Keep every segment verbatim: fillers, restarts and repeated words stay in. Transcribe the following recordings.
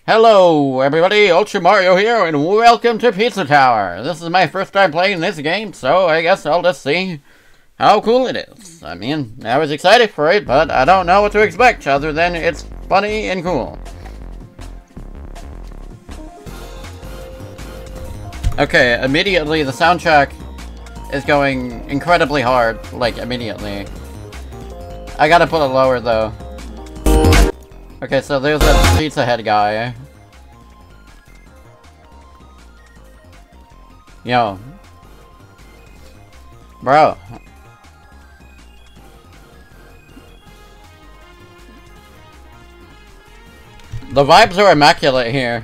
Hello, everybody, Ultra Mario here, and welcome to Pizza Tower. This is my first time playing this game, so I guess I'll just see how cool it is. I mean, I was excited for it, but I don't know what to expect other than it's funny and cool. Okay, immediately the soundtrack is going incredibly hard, like immediately. I gotta put it lower though. Okay, so there's a Pizza Head guy. Yo. Bro. The vibes are immaculate here.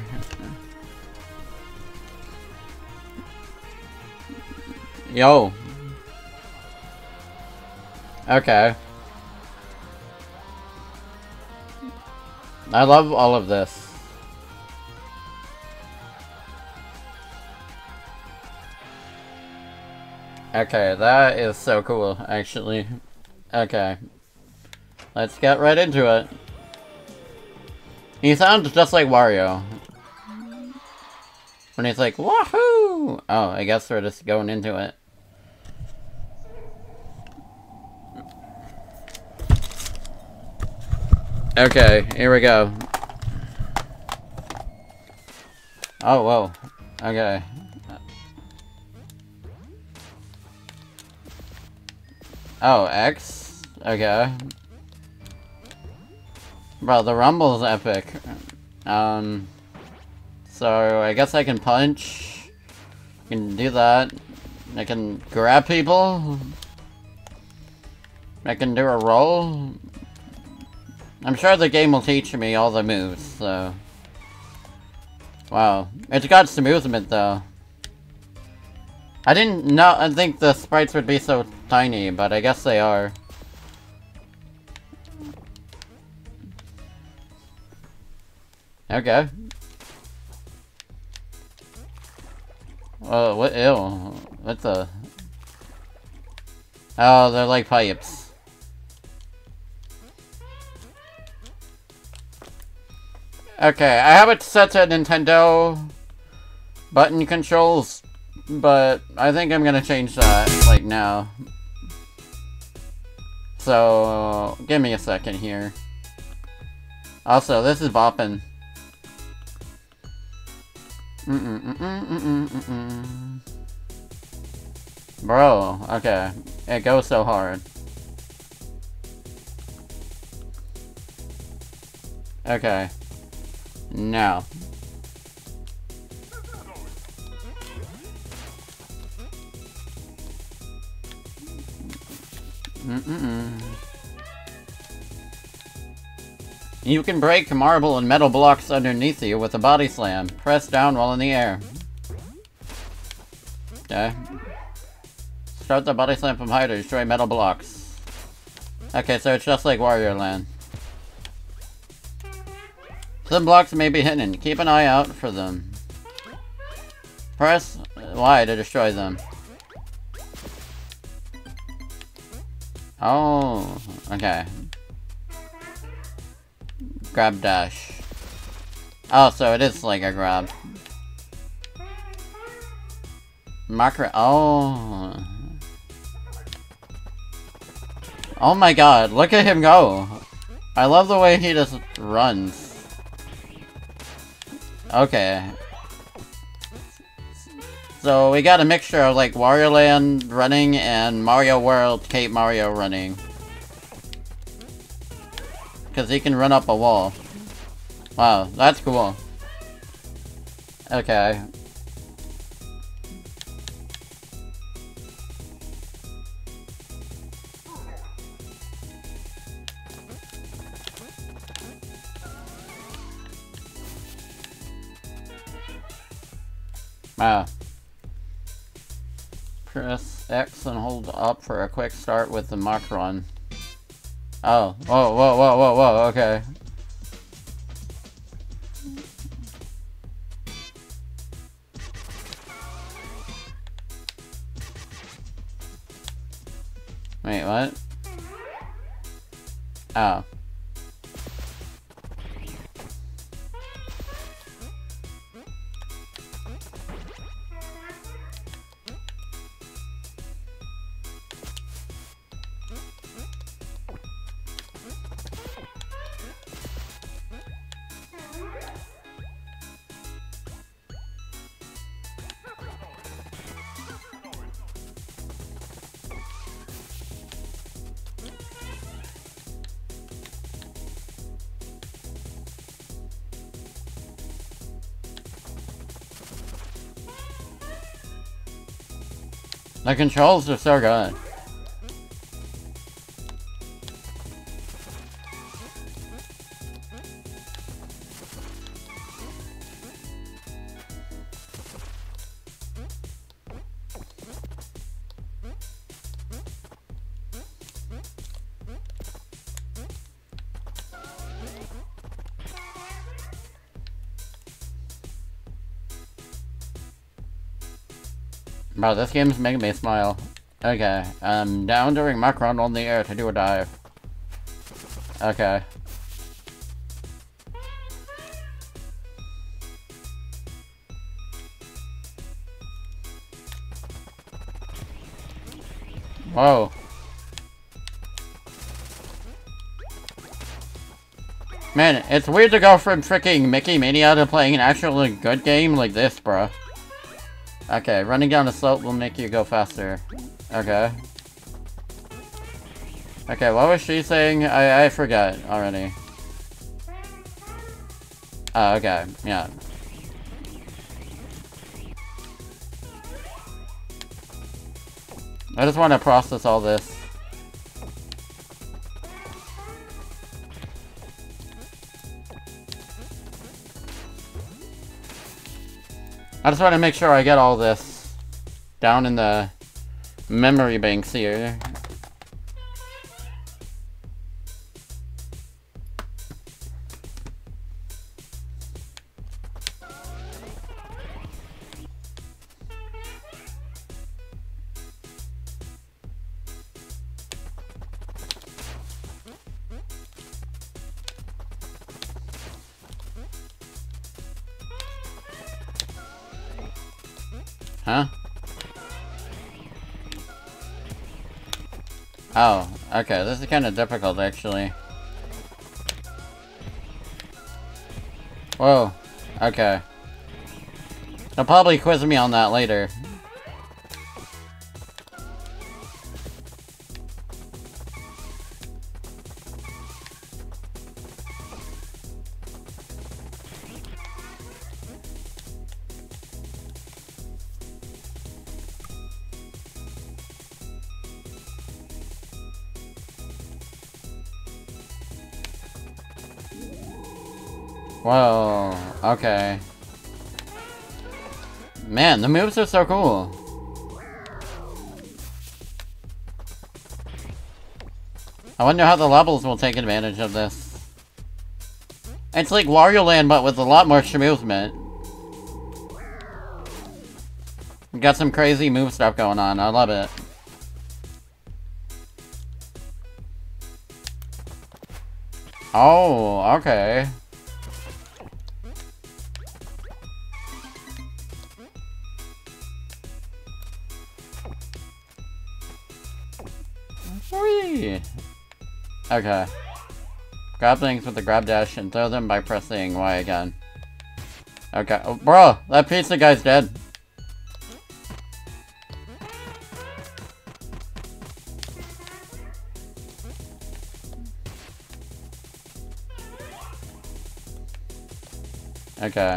Yo. Okay. I love all of this. Okay, that is so cool, actually. Okay. Let's get right into it. He sounds just like Wario. When he's like, wahoo! Oh, I guess we're just going into it. Okay, here we go. Oh, whoa. Okay. Oh, X? Okay. Bro, the Rumble's epic. Um... So, I guess I can punch. I can do that. I can grab people. I can do a roll. I'm sure the game will teach me all the moves, so... Wow. It's got some movement, though. I didn't know- I think the sprites would be so tiny, but I guess they are. Okay. Oh, what? Ew. What the? Oh, they're like pipes. Okay, I have it set to Nintendo button controls, but I think I'm gonna change that, like, now. So, give me a second here. Also, this is bopping. Mm-mm, mm-mm, mm-mm, mm-mm. Bro, okay. It goes so hard. Okay. Now. Mm-mm-mm. You can break marble and metal blocks underneath you with a body slam. Press down while in the air. Okay. Start the body slam from high to destroy metal blocks. Okay, so it's just like Wario Land. Some blocks may be hidden. Keep an eye out for them. Press Y to destroy them. Oh, okay. Grab dash. Oh, so it is like a grab. Marker. Oh. Oh my god, look at him go. I love the way he just runs. Okay. So we got a mixture of like Wario Land running and Mario World Cape Mario running. Because he can run up a wall. Wow, that's cool. Okay. Wow. Press X and hold up for a quick start with the Mach Run. Oh, whoa, whoa, whoa, whoa, whoa, okay. Wait, what? Oh. The controls are so good. Bro, this game's making me smile. Okay, um, down during Mach run on the air to do a dive. Okay. Whoa. Man, it's weird to go from freaking Mickey Mania to playing an actually good game like this, bro. Okay, running down the slope will make you go faster. Okay. Okay, what was she saying? I, I forgot already. Oh, okay, yeah. I just want to process all this. I just want to make sure I get all this down in the memory banks here. Huh? Oh, okay, this is kind of difficult, actually. Whoa, okay. They'll probably quiz me on that later. Whoa, okay. Man, the moves are so cool. I wonder how the levels will take advantage of this. It's like Wario Land, but with a lot more movement. We got some crazy move stuff going on, I love it. Oh, okay. Whee! Okay. Grab things with the grab dash and throw them by pressing Y again. Okay. Oh, bro, that pizza guy's dead. Okay.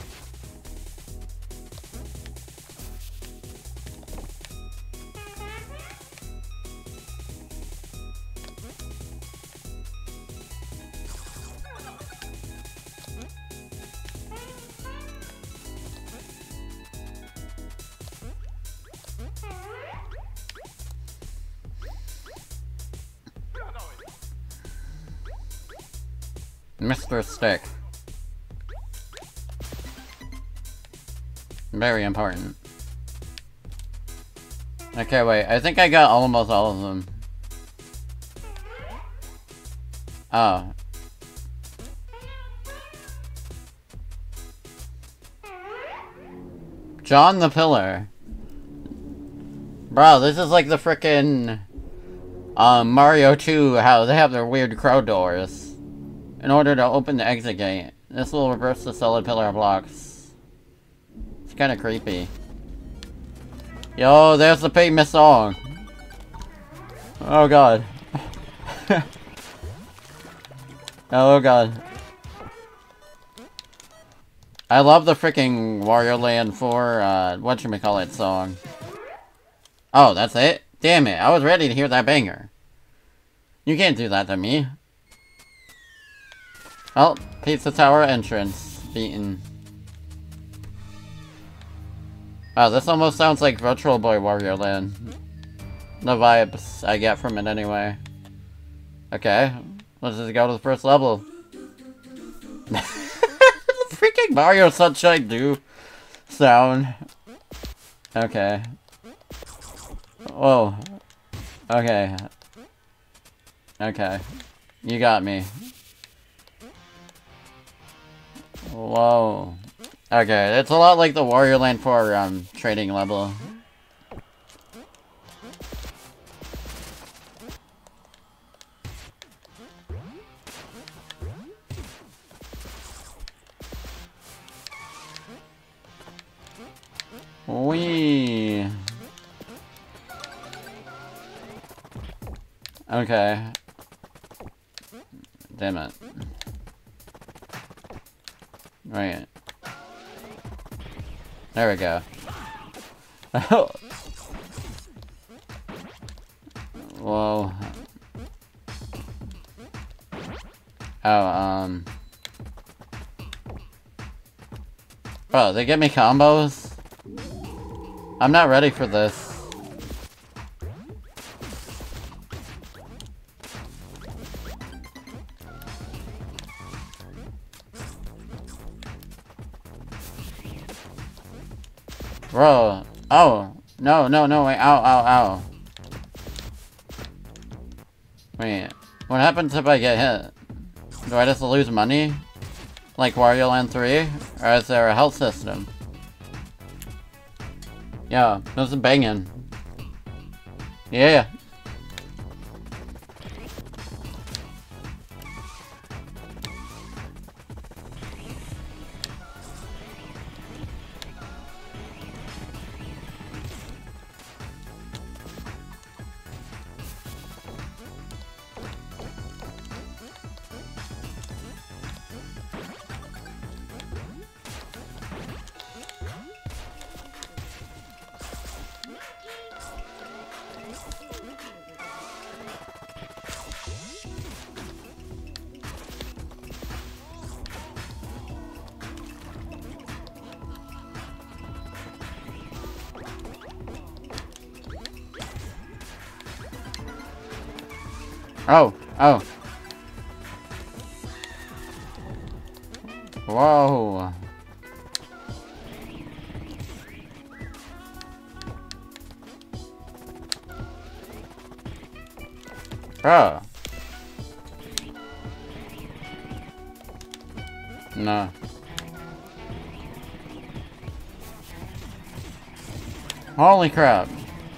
Mister Stick. Very important. Okay, wait. I think I got almost all of them. Oh. John the Pillar. Bro, this is like the frickin' um, Mario two, how they have their weird crow doors. In order to open the exit gate, this will reverse the solid pillar of blocks. It's kinda creepy. Yo, there's the famous song. Oh god. Oh god. I love the freaking Wario Land four, uh, whatchamacallit song. Oh, that's it? Damn it, I was ready to hear that banger. You can't do that to me. Oh, Pizza Tower entrance. Beaten. Oh, this almost sounds like Virtual Boy Wario Land. The vibes I get from it anyway. Okay, let's just go to the first level. Freaking Mario Sunshine do sound. Okay. Whoa. Okay. Okay. You got me. Whoa. Okay, it's a lot like the Wario Land four um, trading level. Wee. Okay. Damn it. Right. There we go. Whoa. Oh, um... Bro, they give me combos? I'm not ready for this. Bro. Oh. No, no, no, wait. Ow, ow, ow. Wait. What happens if I get hit? Do I just lose money? Like Wario Land three? Or is there a health system? Yeah, this is banging. Yeah. Oh, oh. Whoa. Bro. No. Holy crap.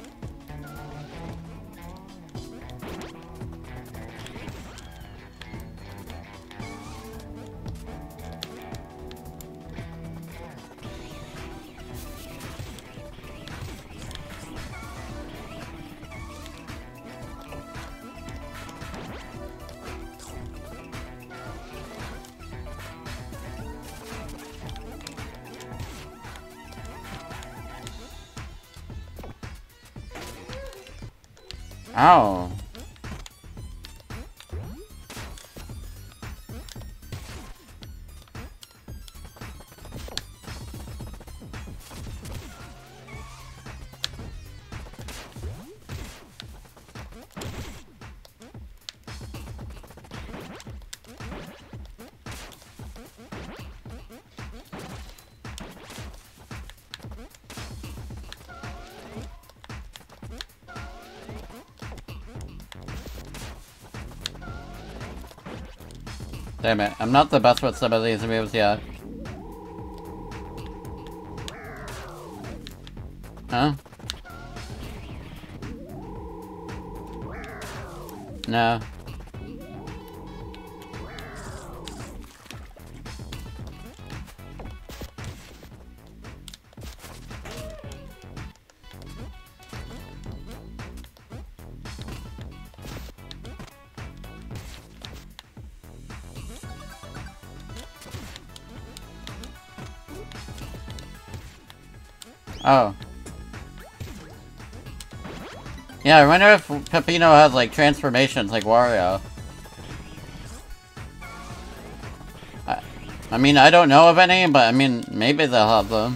Ow. Damn it, I'm not the best with some of these moves yet. Huh? No. Oh. Yeah, I wonder if Peppino has, like, transformations like Wario. I, I mean, I don't know of any, but I mean, maybe they'll have them.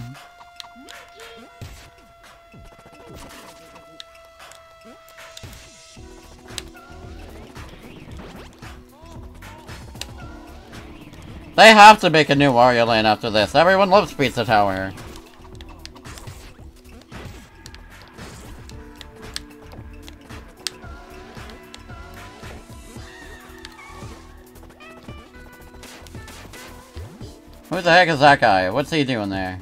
They have to make a new Wario Land after this. Everyone loves Pizza Tower. Who the heck is that guy? What's he doing there?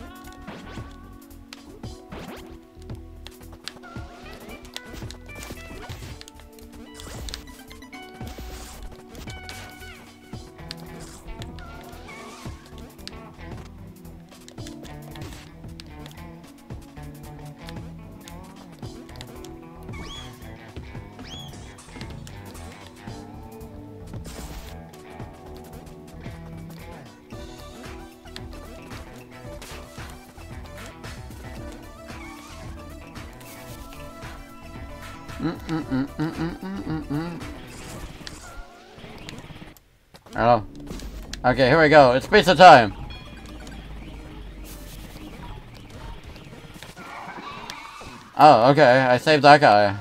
Mm -mm -mm -mm -mm -mm -mm. Oh. Okay, here we go. It's pizza time. Oh, okay. I saved that guy.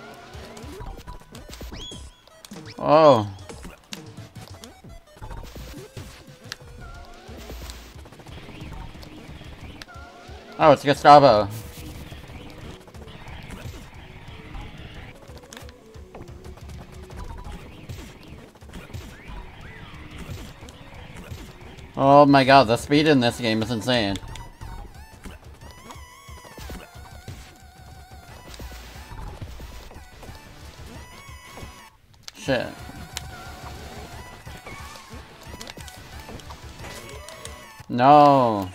Oh. Oh, it's Gustavo. Oh my god, the speed in this game is insane. Shit. No.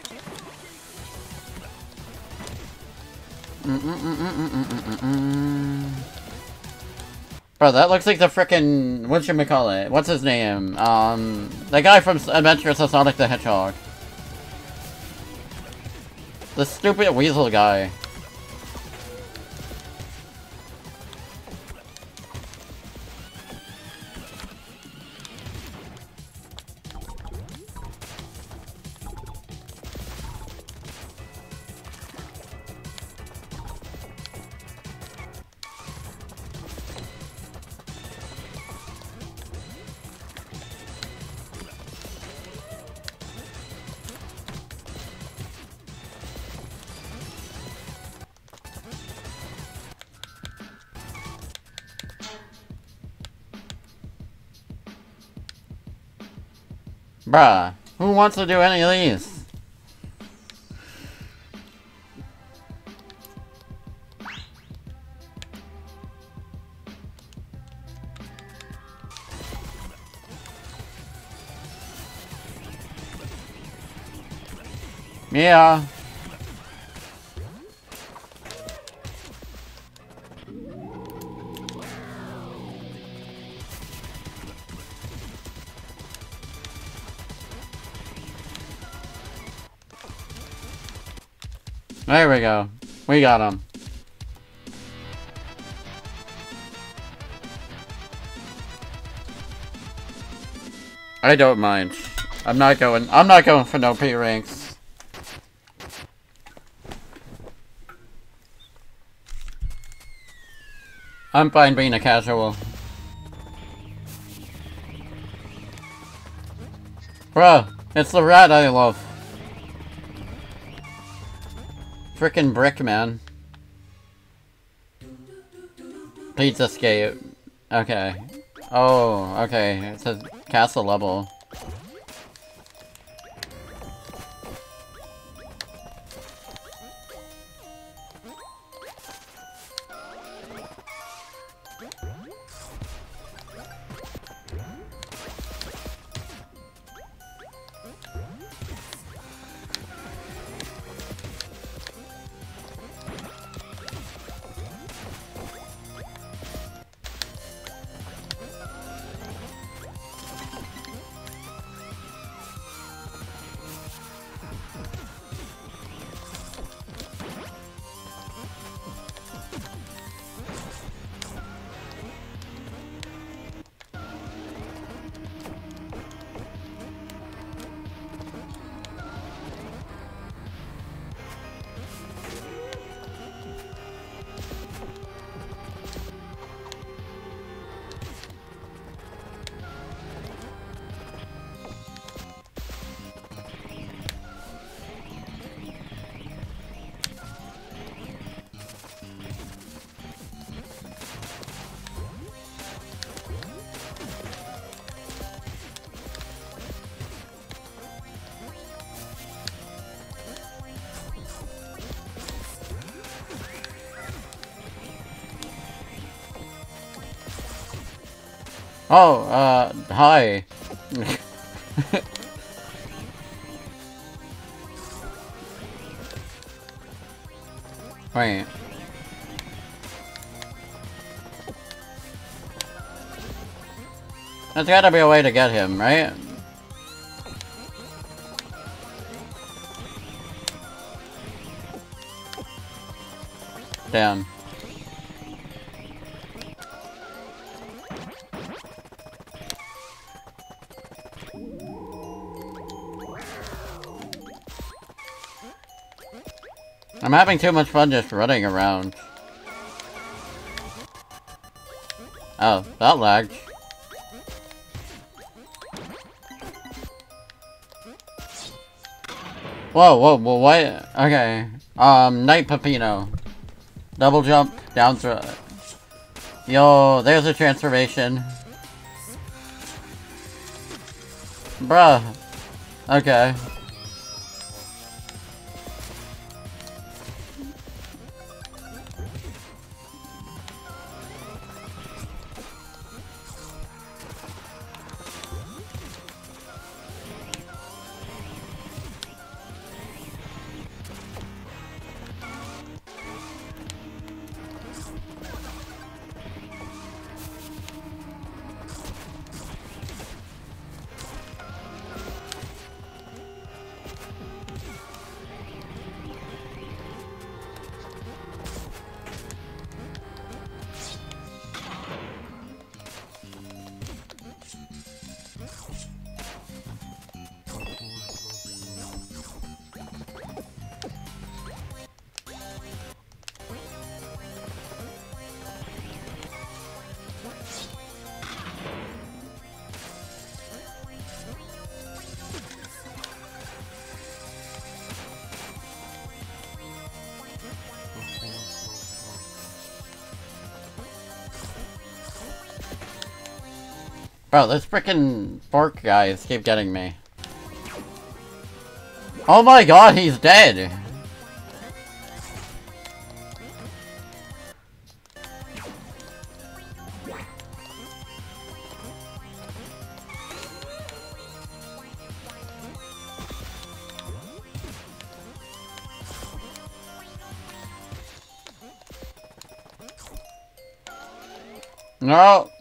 Mm -mm -mm -mm -mm -mm -mm -mm. Bro, that looks like the frickin' whatchamacallit? What's his name? Um, the guy from Adventures of Sonic the Hedgehog. The stupid weasel guy. Bruh, who wants to do any of these? Yeah. There we go. We got him. I don't mind. I'm not going. I'm not going for no P ranks. I'm fine being a casual. Bruh, it's the rat I love. Frickin' brick, man. Please escape. Okay. Oh, okay. It's a castle level. Oh, uh, hi. Wait. There's gotta be a way to get him, right? Damn. I'm having too much fun just running around. Oh, that lagged. Whoa, whoa, whoa, what? Okay. Um, Night Peppino. Double jump, down throw. Yo, there's a transformation. Bruh. Okay. Bro, those frickin' fork guys keep getting me. Oh my god, he's dead! No!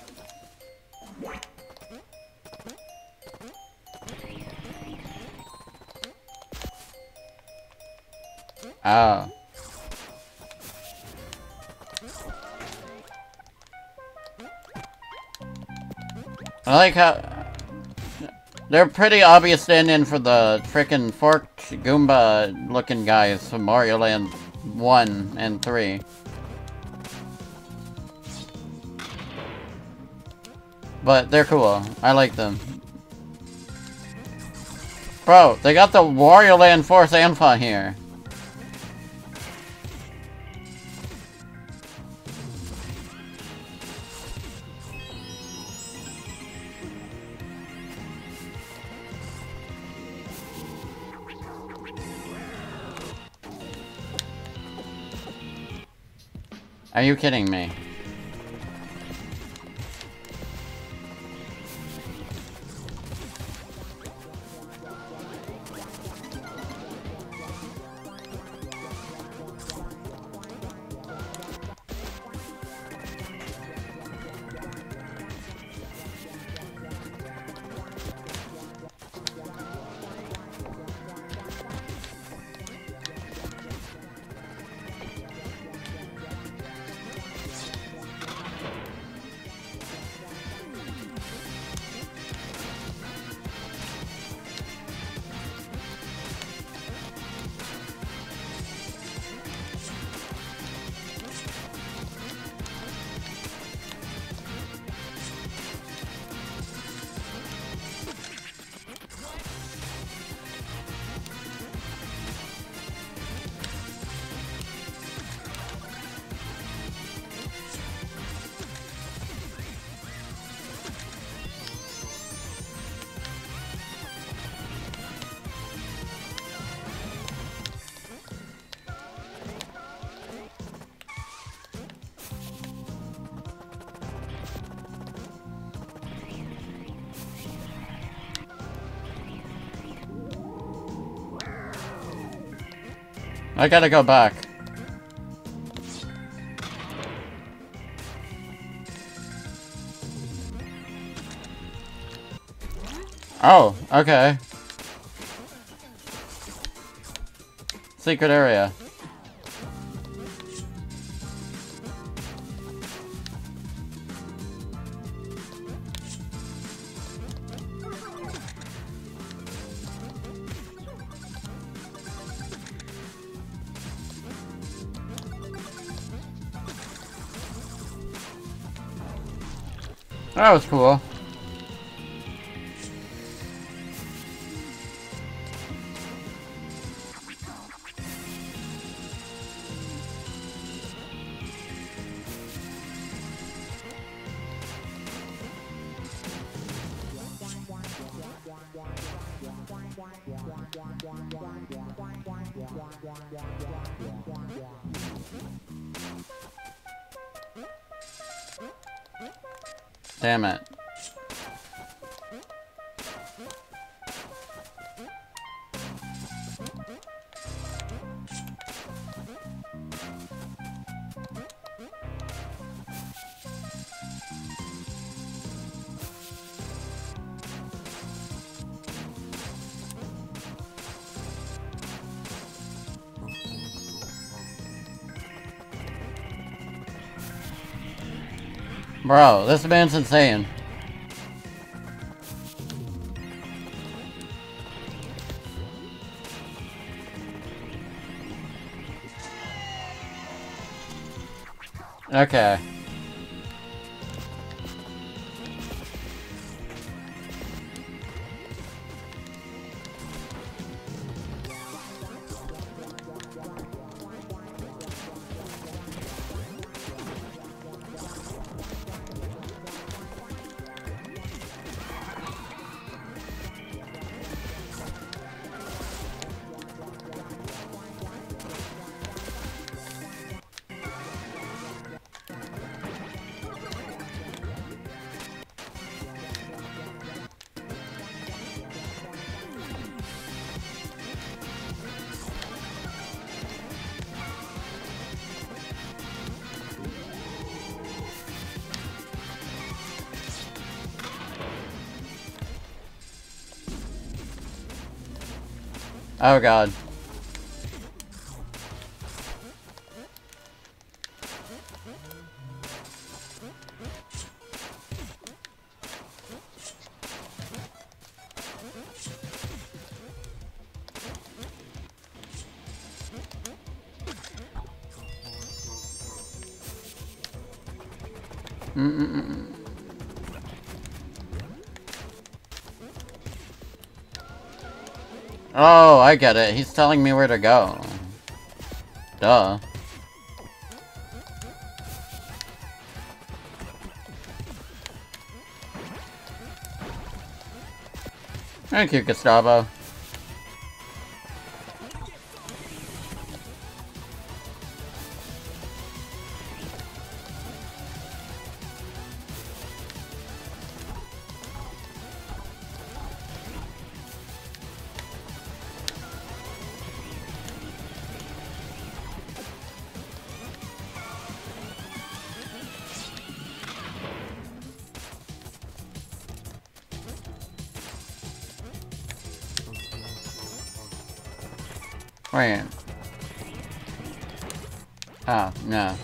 Oh. I like how... They're pretty obvious stand-in for the frickin' forked Goomba-looking guys from Mario Land one and three. But they're cool. I like them. Bro, they got the Wario Land Force Anfa here. Are you kidding me? I gotta go back. Oh, okay. Secret area. That was cool. Damn it. Bro, this man's insane. Okay. Oh god. Mm-mm-mm. Oh, I get it. He's telling me where to go. Duh. Thank you, Gustavo. Wait. Oh, no.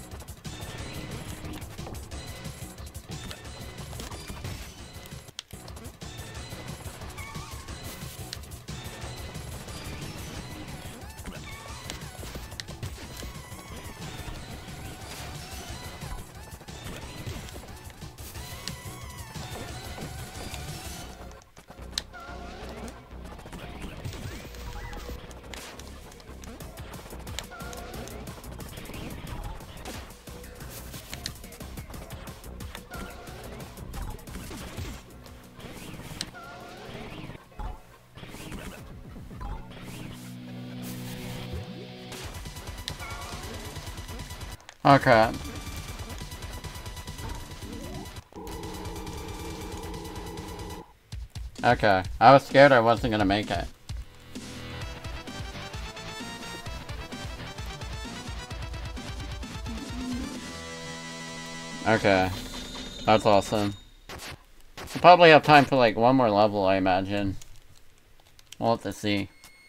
Okay. Okay. I was scared I wasn't gonna make it. Okay. That's awesome. We'll probably have time for like one more level, I imagine. We'll have to see.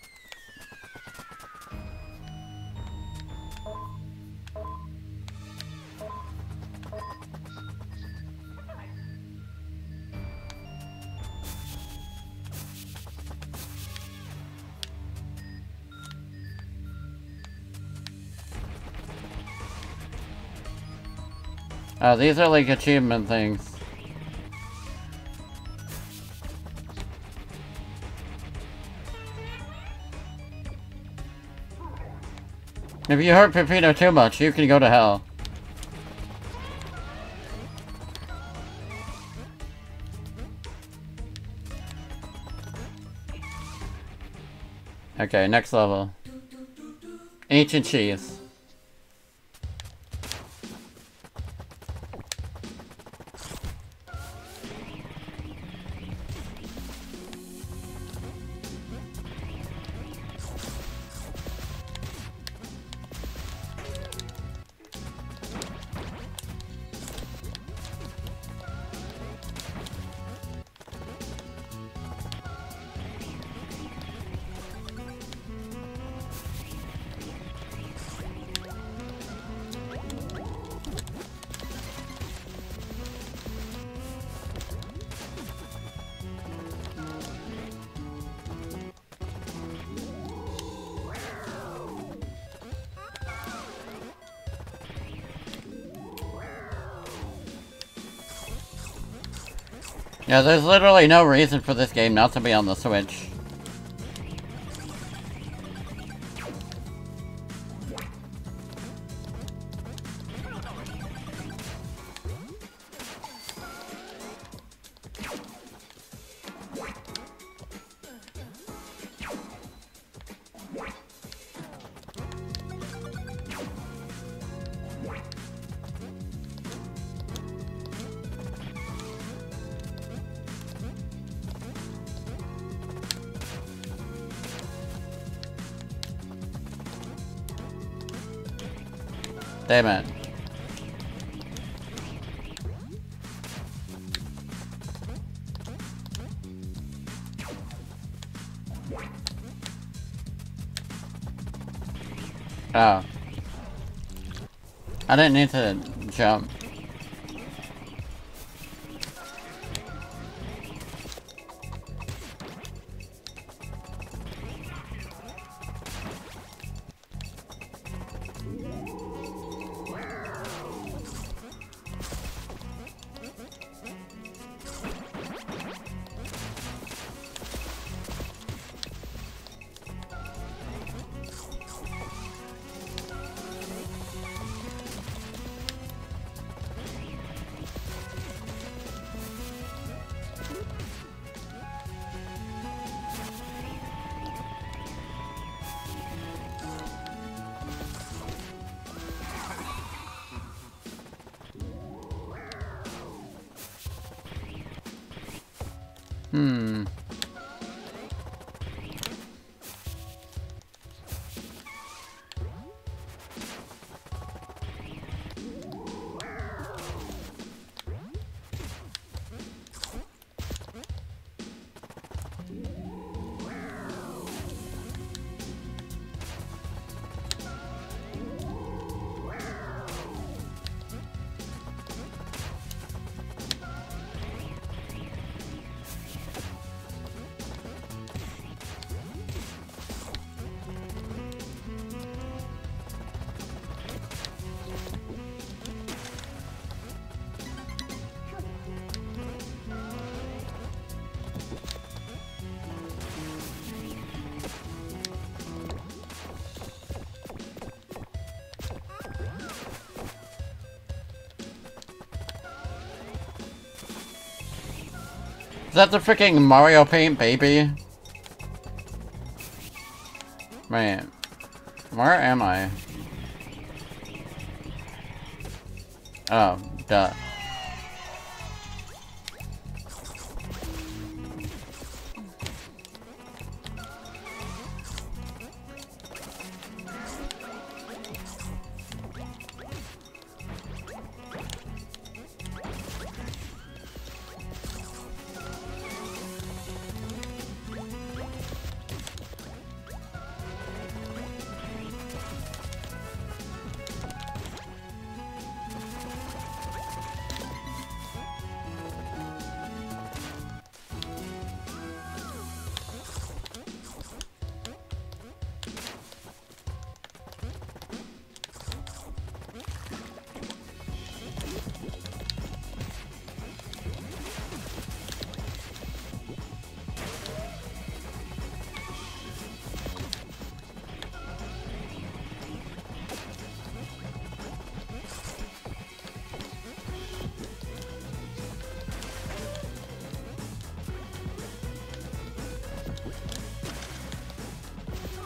Oh, these are like achievement things. If you hurt Pepito too much, you can go to hell. Okay, next level. Ancient cheese. Yeah, there's literally no reason for this game not to be on the Switch. Damn it. Oh. I didn't need to jump. Hmm. Is that the freaking Mario Paint baby? Man, where am I? Oh, duh.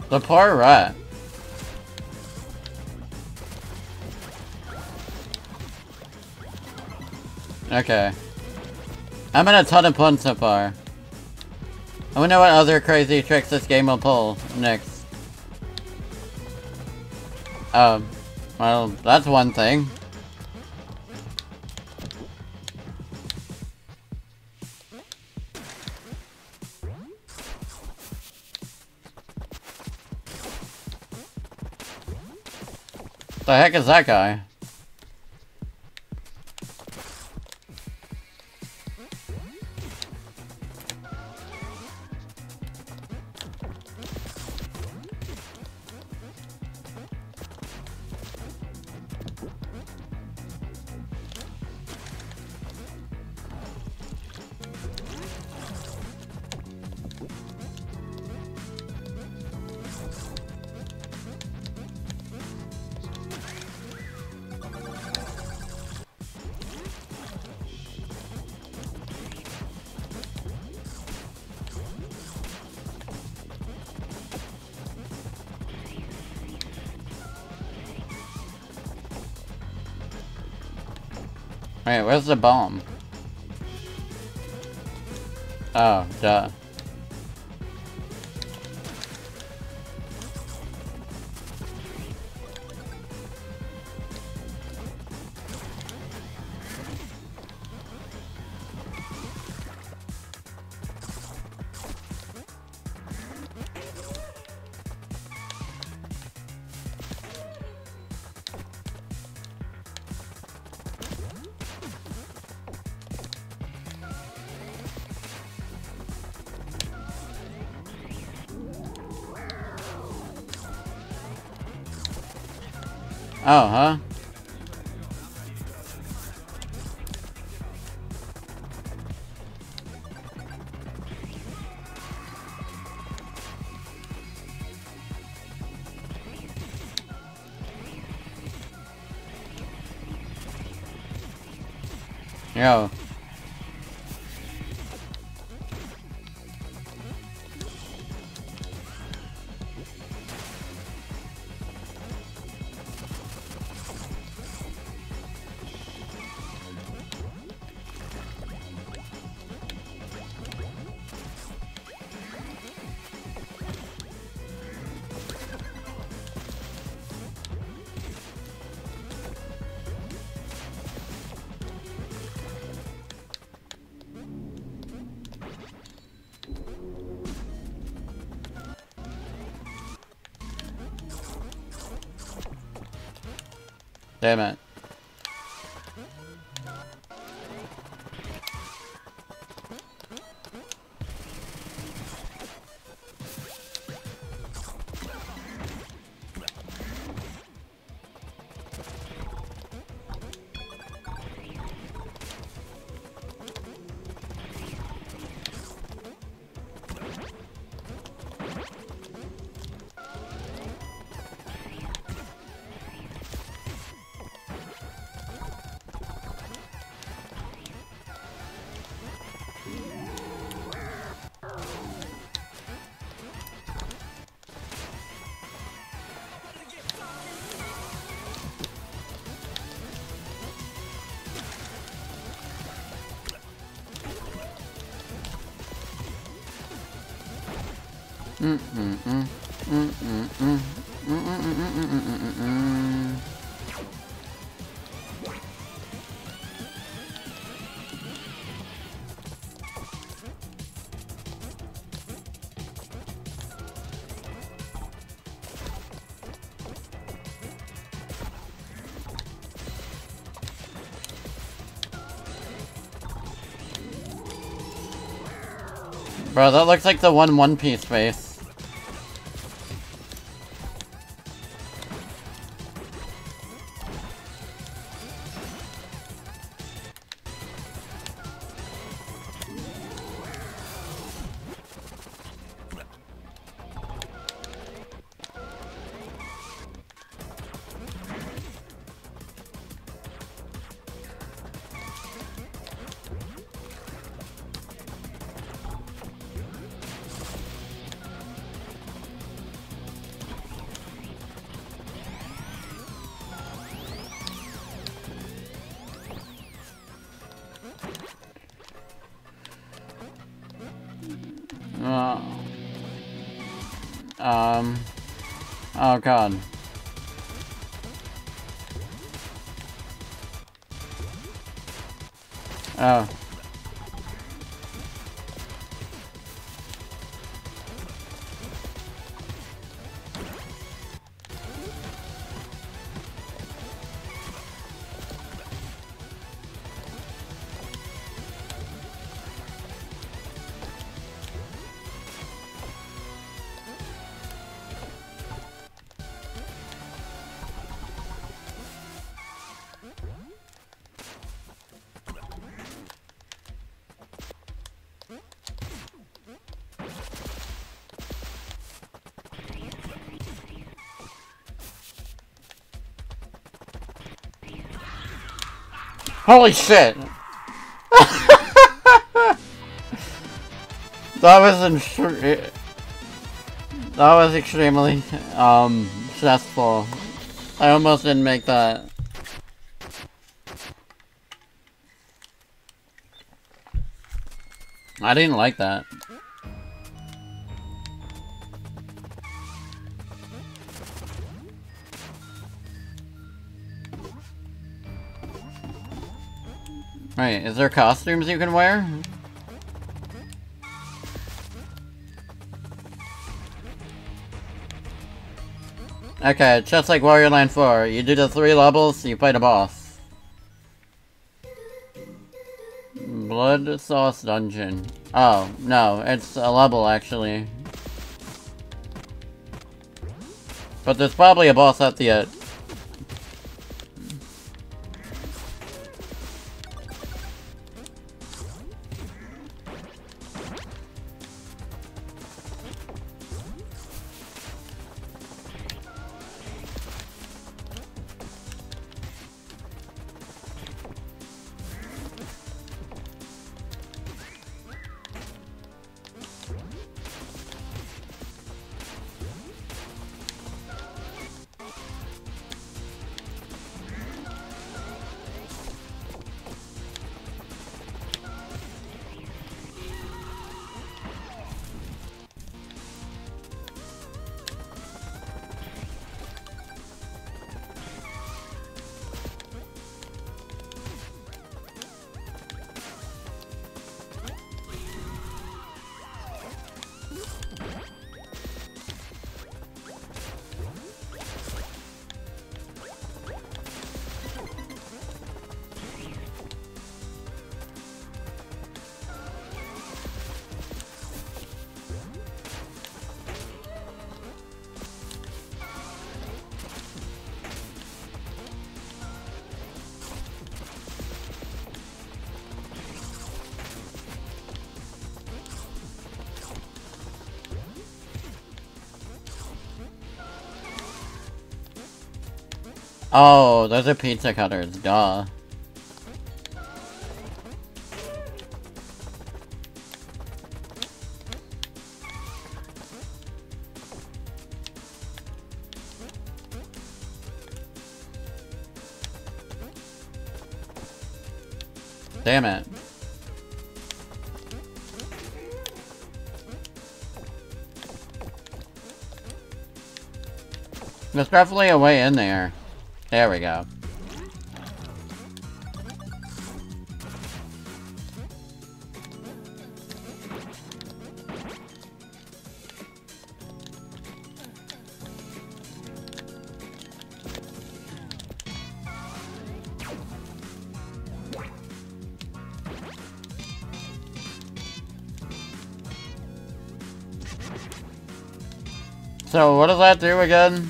The poor rat. Okay. I'm in a ton of fun so far. I wonder what other crazy tricks this game will pull next. Um, well, that's one thing. The heck is that guy? Wait, where's the bomb? Oh, duh. Oh, huh? Yo. Damn it. Mm mm mm mm mm mm mm mm mm mm mm. Bro, that looks like the one One Piece face. Um. Oh god. Oh. Holy shit! That was that was extremely um stressful. I almost didn't make that. I didn't like that. Right, is there costumes you can wear? Okay, just like Warrior Line four, you do the three levels, you fight a boss. Blood Sauce Dungeon. Oh, no, it's a level actually. But there's probably a boss at the end. Oh, those are pizza cutters, duh. Damn it. There's definitely a way in there. There we go. So what does that do again?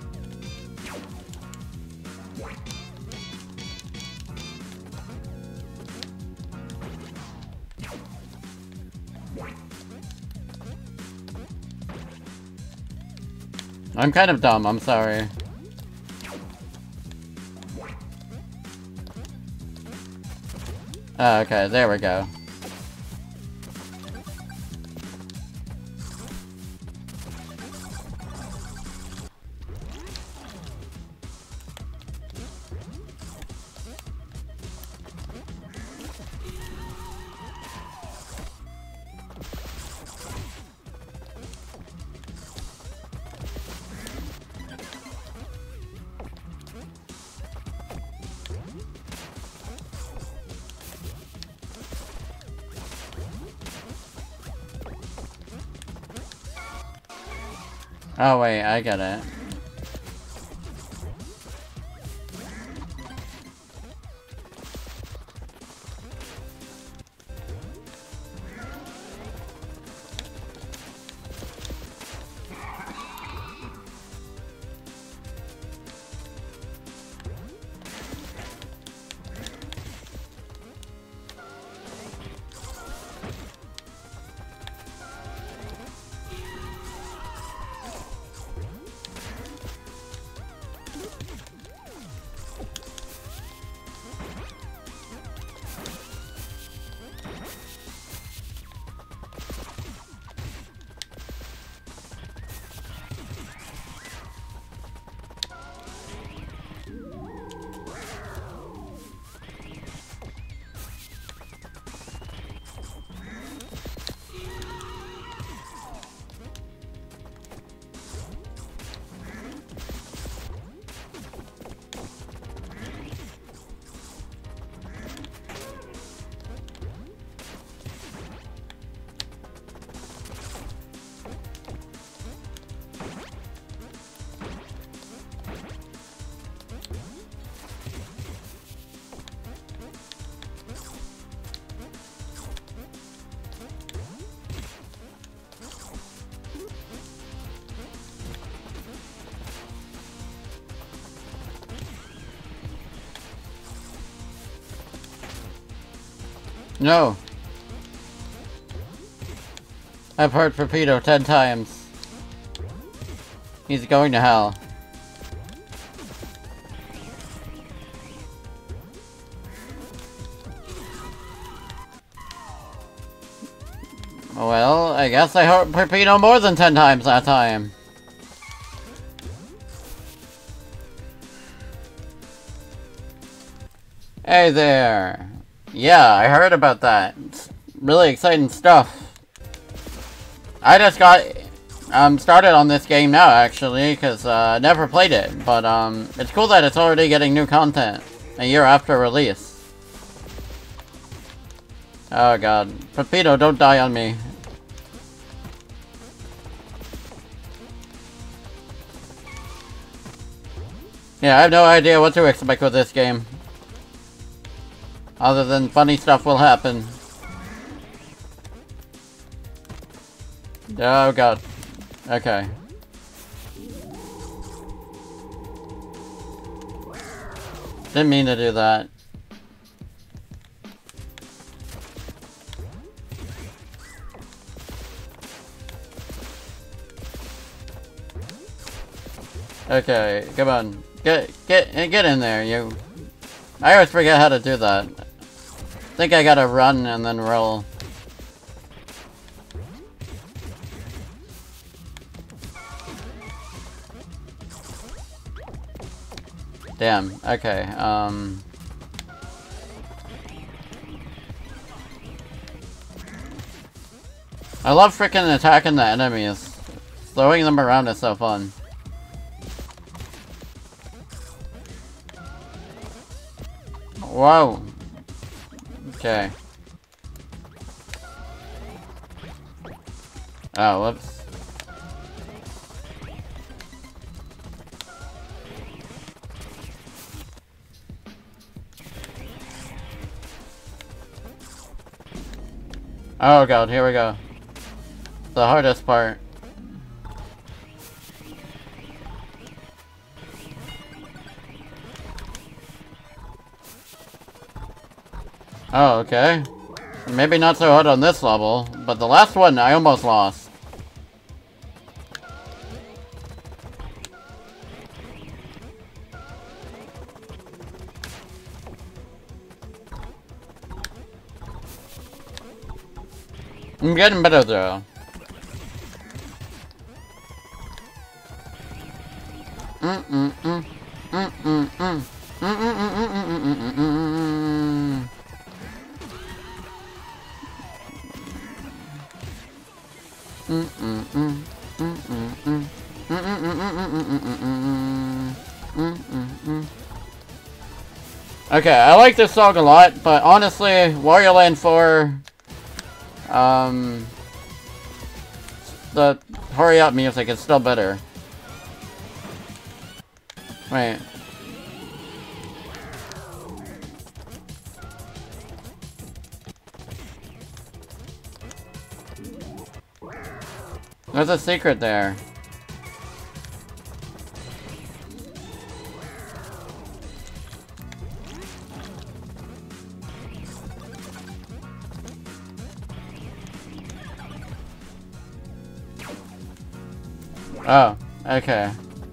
I'm kind of dumb, I'm sorry. Oh, okay, there we go. Oh wait, I get it. No. I've heard Pepito ten times. He's going to hell. Well, I guess I heard Pepito more than ten times that time. Hey there. Yeah, I heard about that. It's really exciting stuff. I just got um, started on this game now, actually, because uh, I never played it. But um, it's cool that it's already getting new content a year after release. Oh god. Pepito, don't die on me. Yeah, I have no idea what to expect with this game. Other than funny stuff will happen. Oh god. Okay. Didn't mean to do that. Okay, come on. Get get get in there, you. I always forget how to do that. I think I gotta run and then roll. Damn, okay, um... I love freaking attacking the enemies. Throwing them around is so fun. Whoa. Okay. Oh, whoops. Oh god, here we go. The hardest part. Oh, okay. Maybe not so hard on this level, but the last one I almost lost. I'm getting better though. Mm mm mm mm mm mm mm mm mm mm mm mm. Mm mm mm mm mm mm mm mm mm. Okay, I like this song a lot, but honestly, Wario Land four, um, the hurry up music is still better. Wait. There's a secret there. Oh, okay.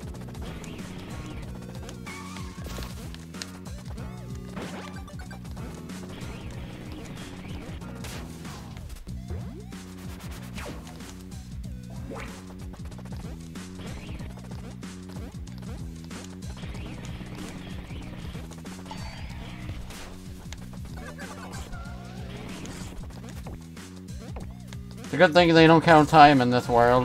It's a good thing they don't count time in this world.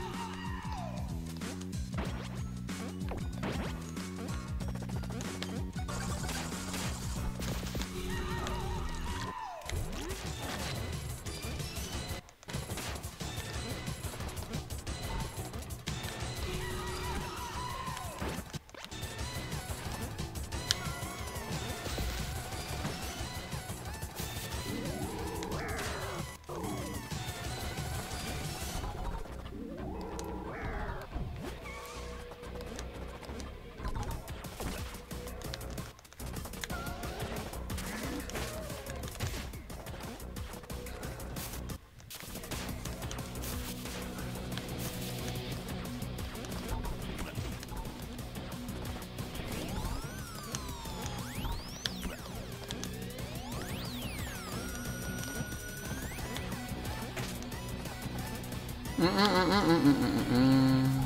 Mm -mm -mm -mm -mm -mm -mm.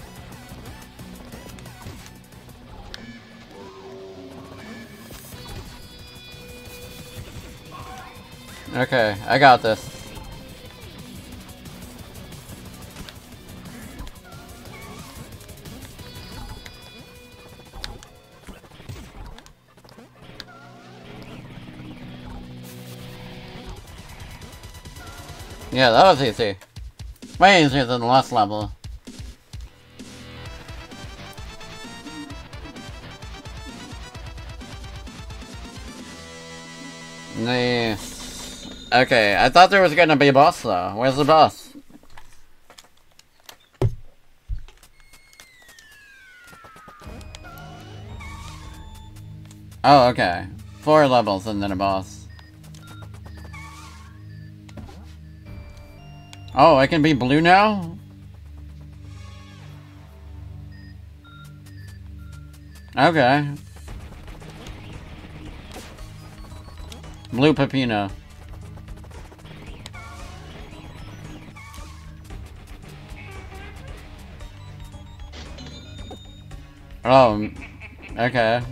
Okay, I got this. Yeah, that was easy. Way easier than the last level. Nice. Okay, I thought there was gonna be a boss though. Where's the boss? Oh, okay. Four levels and then a boss. Oh, I can be blue now? Okay. Blue Peppino. Oh, okay.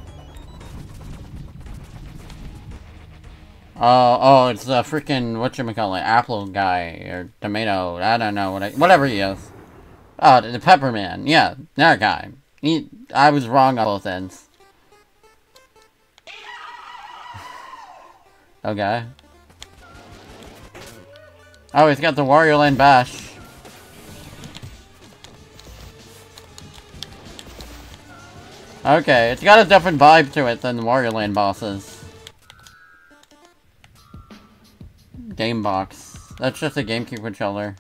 Oh, oh, it's a freaking, whatchamacallit, apple guy, or tomato, I don't know, what I, whatever he is. Oh, the Pepperman, yeah, that guy. He, I was wrong on both ends. Okay. Oh, he's got the Wario Land Bash. Okay, it's got a different vibe to it than the Wario Land bosses. Game box. That's just a GameCube controller.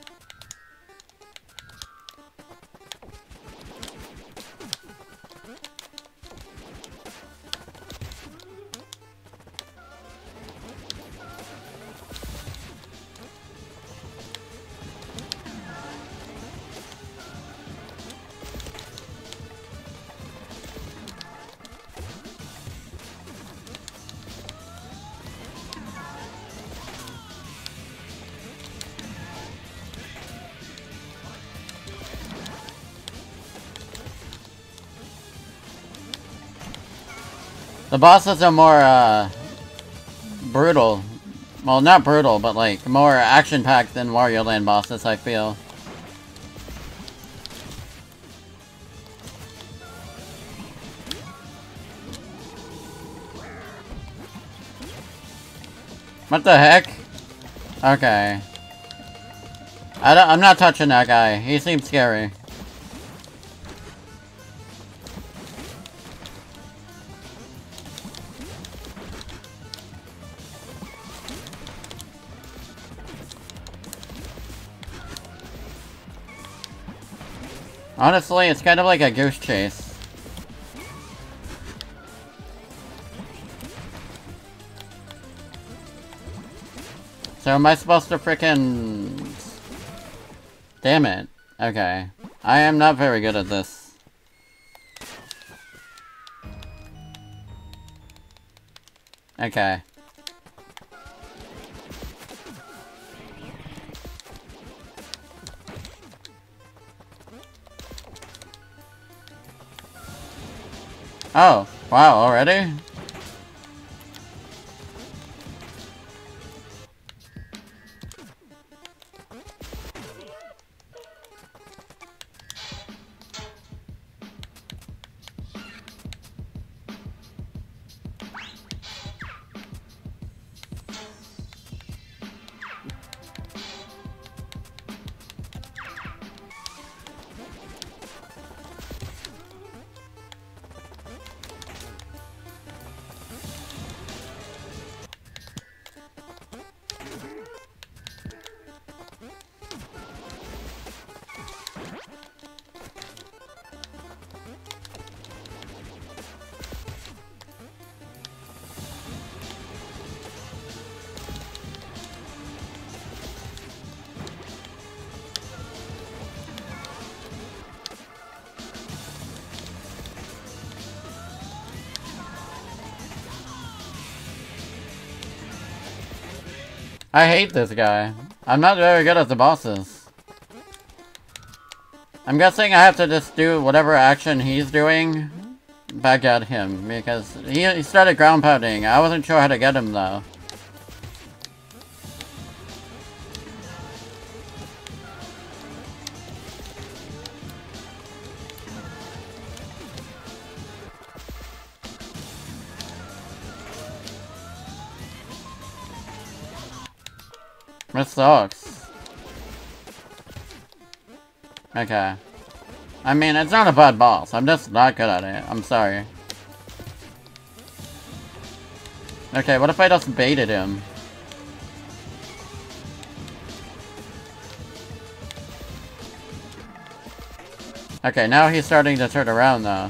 The bosses are more, uh, brutal. Well, not brutal, but, like, more action-packed than Wario Land bosses, I feel. What the heck? Okay. I don't, I'm not touching that guy. He seems scary. Honestly, it's kind of like a goose chase. So am I supposed to frickin'... Damn it. Okay. I am not very good at this. Okay. Oh, wow, already? I hate this guy. I'm not very good at the bosses. I'm guessing I have to just do whatever action he's doing back at him, because he, he started ground pounding. I wasn't sure how to get him though. This sucks. Okay. I mean, it's not a bad boss. I'm just not good at it. I'm sorry. Okay, what if I just baited him? Okay, now he's starting to turn around though.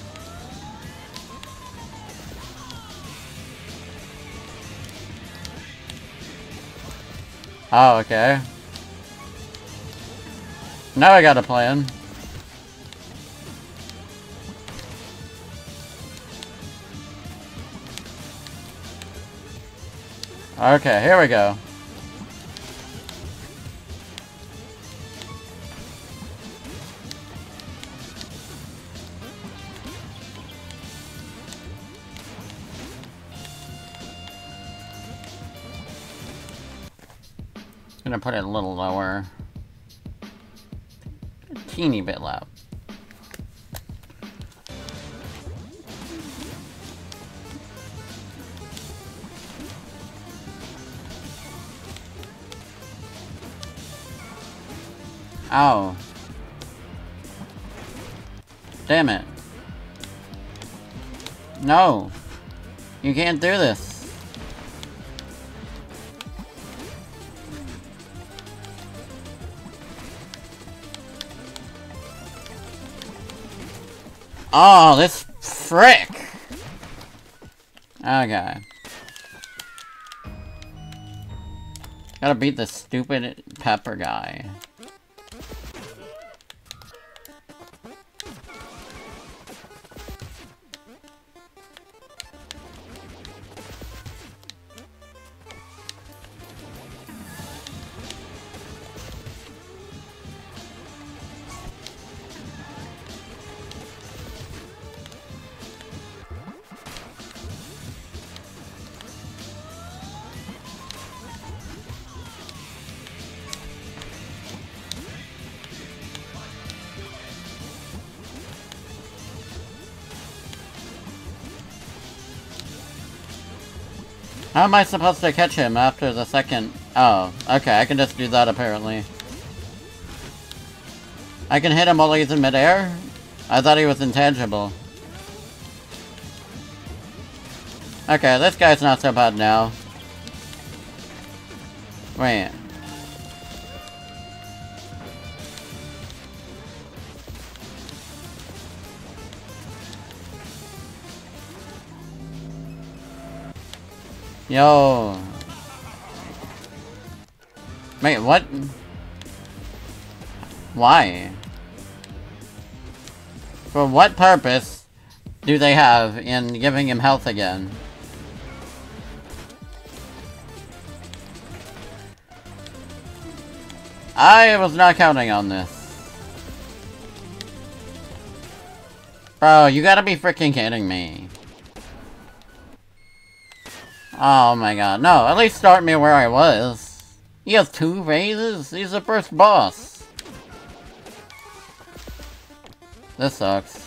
Oh, okay. Now I got a plan. Okay, here we go. Gonna put it a little lower. A teeny bit loud. Ow. Damn it. No. You can't do this. Oh, this frick! Okay. Gotta beat this stupid pepper guy. How am I supposed to catch him after the second? Oh, okay, I can just do that apparently. I can hit him while he's in midair? I thought he was intangible. Okay, this guy's not so bad now. Wait. Yo. Wait, what? Why? For what purpose do they have in giving him health again? I was not counting on this. Bro, you gotta be freaking kidding me. Oh my god. No, at least start me where I was. He has two phases? He's the first boss. This sucks.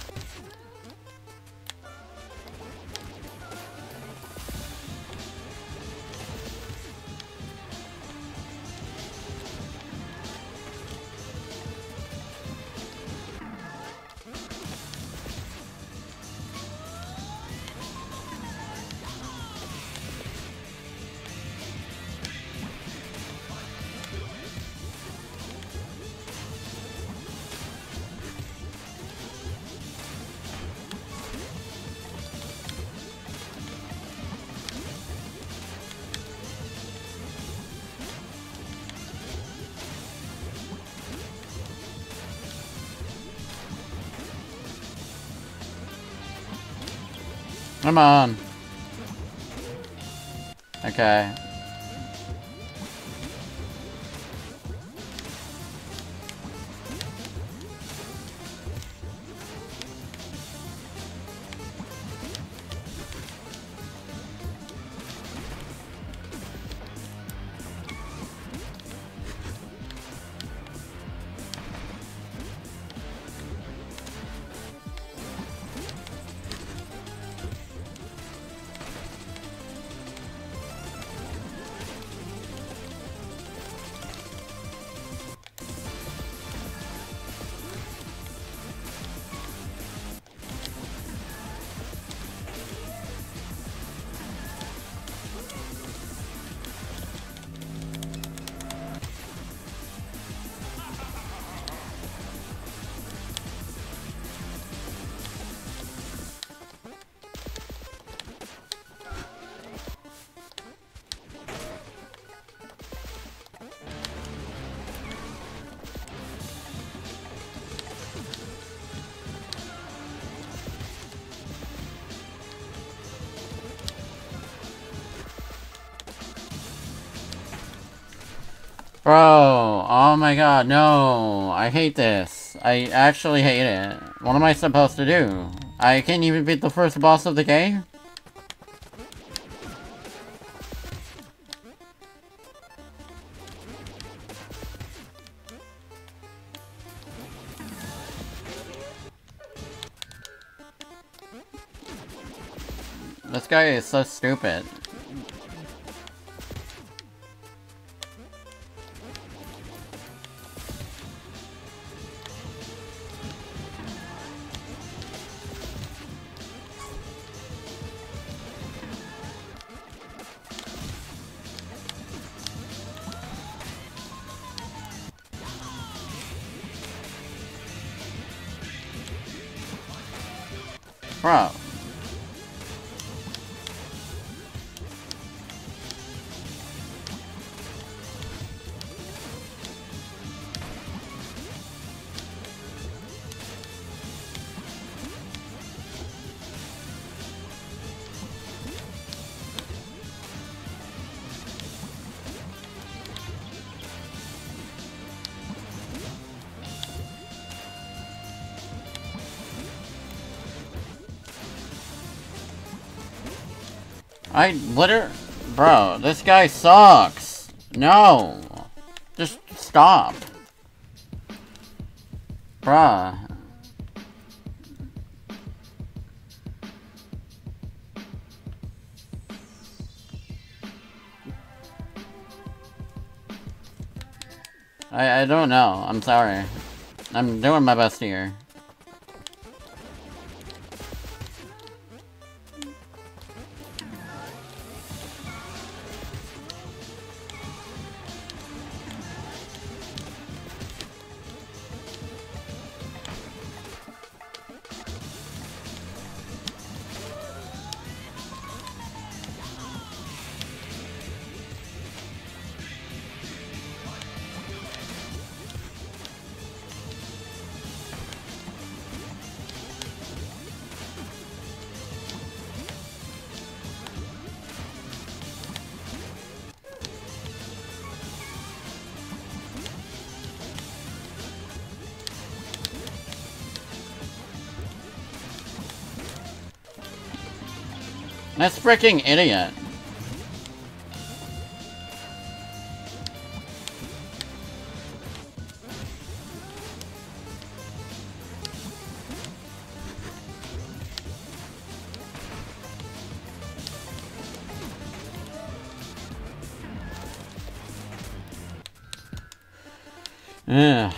Come on. Okay. Bro, oh my god, no. I hate this. I actually hate it. What am I supposed to do? I can't even beat the first boss of the game? This guy is so stupid. Bro. I literally... Bro, this guy sucks. No. Just stop. Bruh. I, I don't know. I'm sorry. I'm doing my best here. This freaking idiot. Yeah.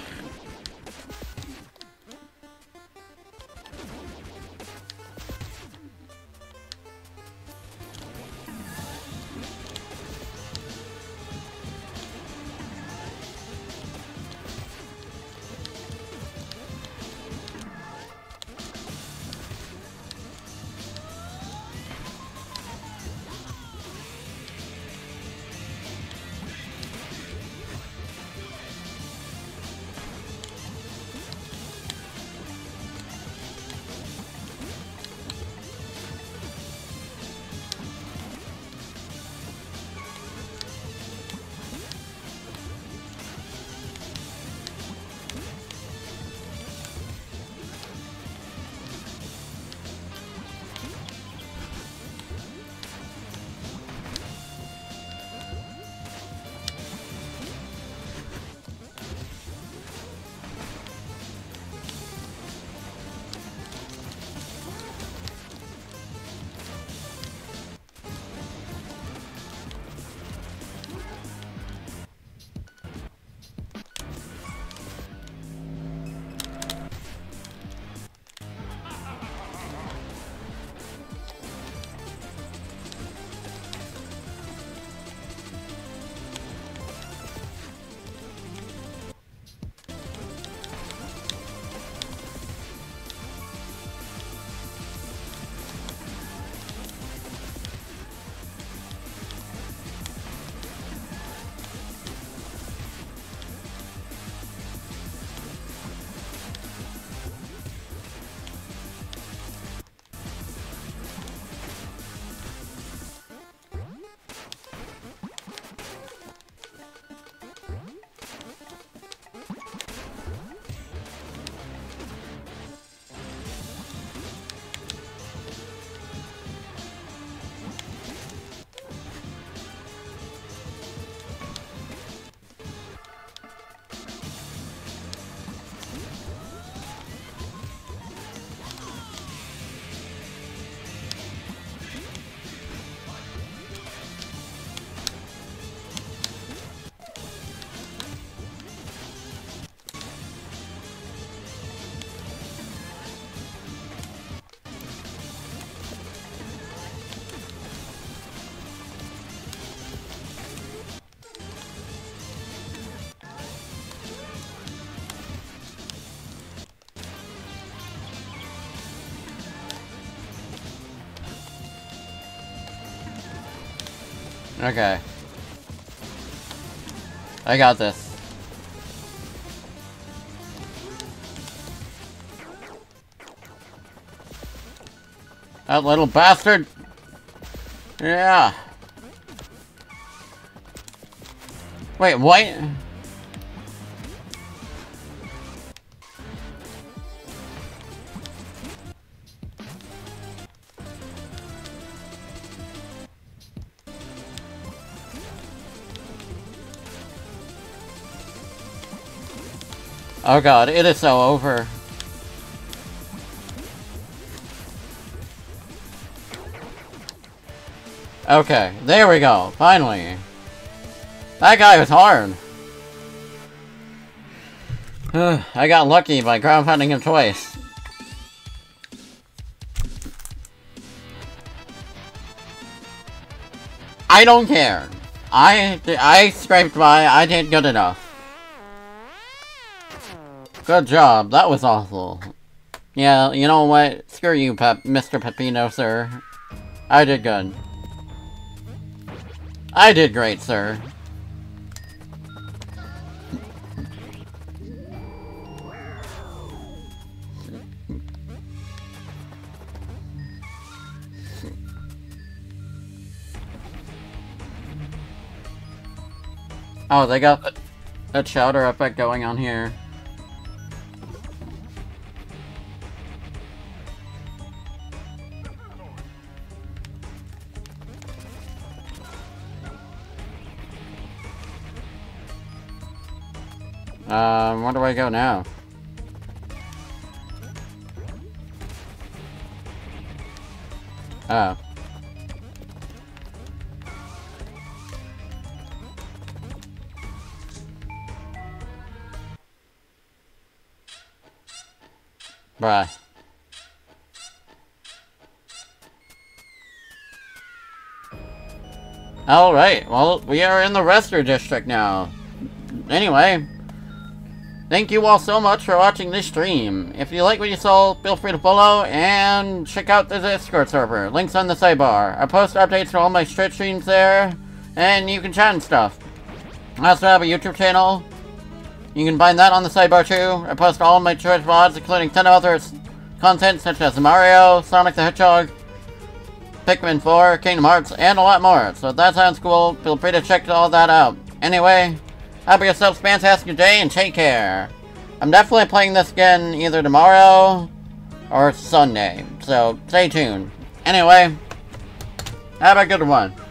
Okay. I got this. That little bastard! Yeah. Wait, what? Oh god, it is so over. Okay, there we go, finally. That guy was hard. I got lucky by ground pounding him twice. I don't care. I, I scraped by, I did good enough. Good job, that was awful. Yeah, you know what? Screw you, Pep, Mister Peppino, sir. I did good. I did great, sir. Oh, they got a chowder effect going on here. Um, where do I go now? Oh. Bruh. Alright, well, we are in the Rester District now. Anyway, thank you all so much for watching this stream. If you like what you saw, feel free to follow and check out the Discord server. Links on the sidebar. I post updates for all my Twitch streams there, and you can chat and stuff. I also have a YouTube channel. You can find that on the sidebar too. I post all my Twitch V O Ds, including ten other content such as Mario, Sonic the Hedgehog, Pikmin four, Kingdom Hearts, and a lot more. So if that sounds cool, feel free to check all that out. Anyway, have yourselves a fantastic day and take care. I'm definitely playing this again either tomorrow or Sunday, so stay tuned. Anyway, have a good one.